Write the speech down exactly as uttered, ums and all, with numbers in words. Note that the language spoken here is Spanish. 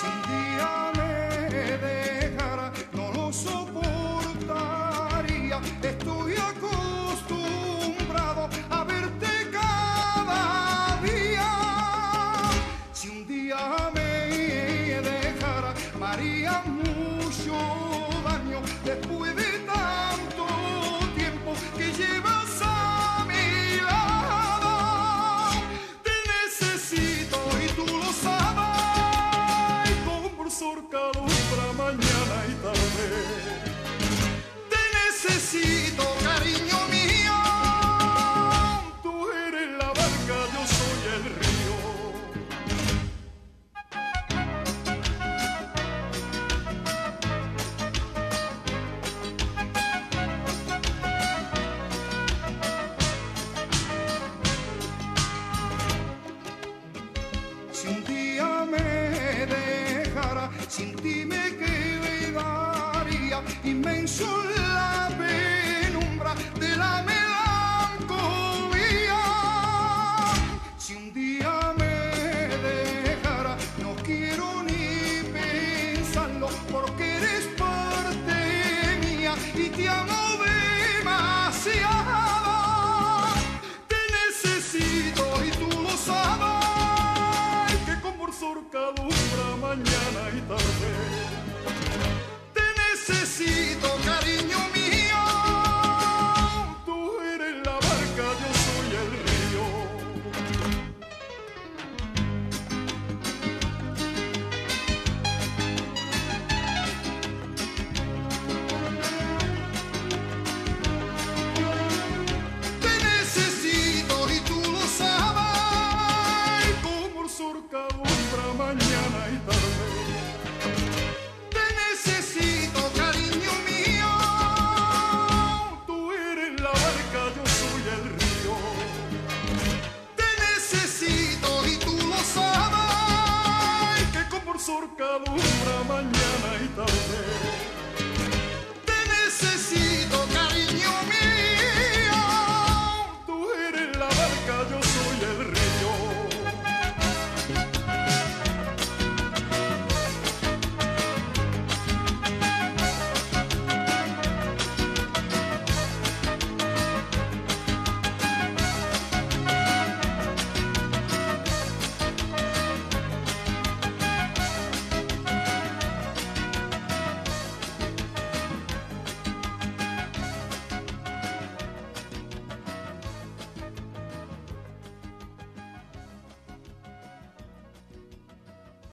Si un día me dejara, no lo soportaría. Estoy acostumbrado a verte cada día. Si un día me dejara, me haría mucho daño después de tanto tiempo que llevas a mi lado. Te necesito y tú lo sabes, como por surcado para mañana y tarde. Te necesito, cariño mío, tú eres la barca, yo soy el río. Si un día me dejara, sin ti me quedaría inmenso la penumbra de la melancolía. Si un día me dejara, no quiero ni pensarlo, porque eres parte mía y te amo demasiado. Te necesito y tú lo sabes, que como el surcadumbra mañana y tarde. Te necesito, cariño mío, tú eres la barca, yo soy el río. Te necesito y tú lo sabes, como el surcadumbra mañana y tarde. Te necesito, cariño mío, tú eres la barca, yo soy el río. Te necesito y tú lo sabes, que como el surcadumbra mañana y tarde.